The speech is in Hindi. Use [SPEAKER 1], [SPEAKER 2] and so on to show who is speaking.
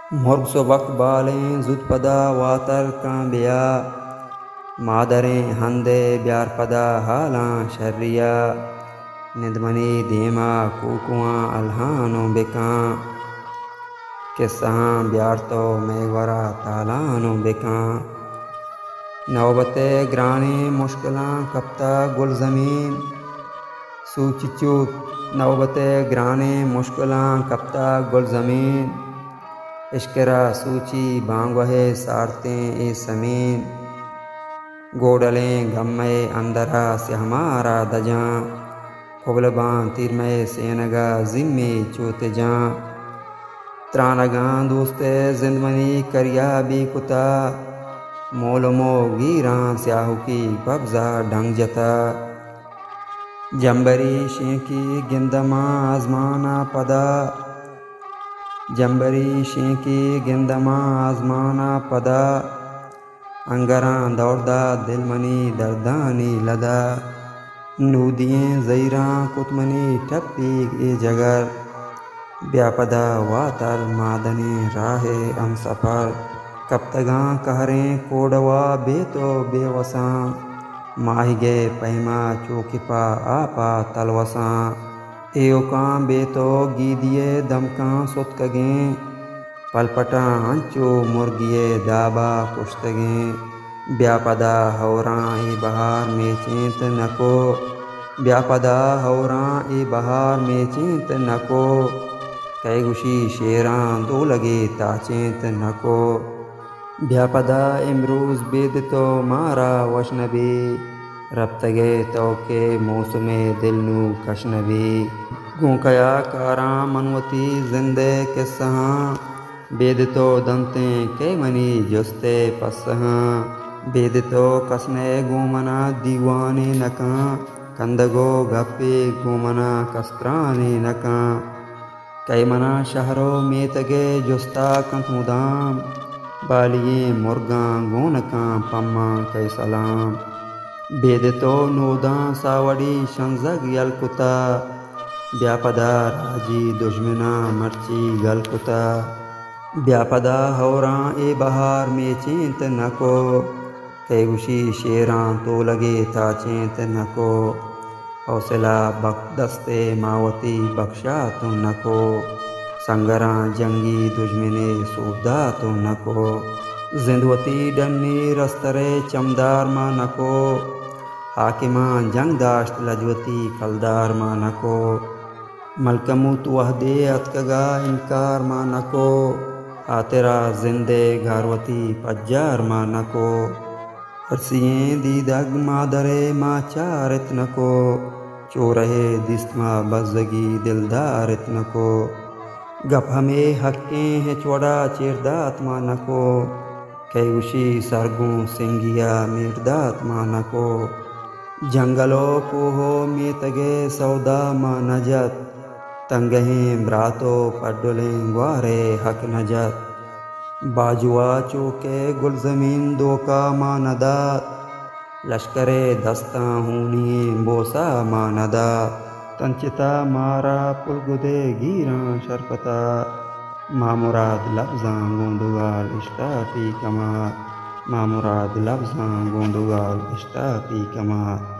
[SPEAKER 1] मुर्ग सो वक्त बालें जुद पदा वातर कां बिया मादरें हंदे ब्यार पदा हालां शर्रिया निदमनी धीमा कुकुआं अलहानो बिकां किस्सां ब्यार तो मेघवरा तालानो बिकां नौबते ग्राने मुश्किलां कप्ता गुल ज़मीन सूचिचूत नौबते ग्राने मुश्किलां कप्ता गुल ज़मीन इश्करा सूची बांगवहे सारते ए समीन गोडलें गम्मे अंदरा से हमारा दजां खुबलबां तिरमय सेनगा जिम्मे चोते जां त्रानगां दोस्ते जिंदमनी करिया भी कुता मोलमो गीरां स्याहू की बब्जा ढंग जता जंबरी शेंकी गिंदमा आजमाना पदा जंबरी शेंकी गिंदमा आजमाना पदा अंगरां दौड़दा दिलमनी दर्दानी लदा नूदियें ज़ईरां कुतमनी टप्पी ए जगर ब्यापदा वातर मादने राहे हम सफ़र कप्तगां कहरें कोडवा बेतो बेवसां माहिगे पैमा चौकिपा आपा तलवसां एयोकां बेतो गीदिये दमकां सुतकगें पलपटा अंचो मुर्गिये दाबा पुश्तगें ब्यापदा हौरां ए बहार में चेंत नको ब्यापदा हौरां ए बहार में चेंत नको कैगुशी शेरां दो लगे ताचेंत नको ब्यापदा इमरूज बेद तो मारा वशनबी रब्तगे तो के मौसमे दिलनू कशनबी गोंकया कारां मनवती जिंदे के सहां बेद तो दंते के मनी जुस्ते पसहां बेद तो कसने गोमना दीवाने नकां कंदगो गप्पे गोमना कस्त्राने नकां कैमना शहरों में तगे जुस्ता कंत मुदाम बालिये मुर्गां गोनकां पम्मा कै सलाम बेद तो नोदां सावड़ी शंजग यलकुता ब्यापदा राजी दुश्मना मर्ची गलकुता ब्यापदा हौरां ए बहार में चेंत नको कैगुशी शेरां तो लगे था चेंत नको हौसला बख दस्ते मावती बख्शा तो नको संगरां जंगी दुश्मने सूदा तो नको जिंदवती डन्नी रस्तरे चमदार मा नको हाकिमां जंग दाश्त लजवती कलदार मा नको मलकमुत वहदे अतकगा इनकार मा नको आतेरा जिंदे घरवती पज्जार मा नको हरसियें दीदग मादरे मा चारित नको चोरहे दिस्मा बजगी दिलदारित नको गप हमें हक्के है चौड़ा चिरदात मा नको कैउशी सरगों सिंगिया मिर्दात मा नको जंगलो कोहो में तगे सौदा मा नजत तंगहें ब्रातो पडुलें ग्वारे हक नजत बाजुआ चौके गुल ज़मीन दोका मा नदात लश्करे दस्ता हूनी बोसा मा नदात तंचिता मारा पुलगुदे गीरां शरपता मामुराद लफ्ज़ां गोंदुगाल इश्तापी कमात मामुराद लफ्ज़ां गोंदुगाल इश्तापी कमात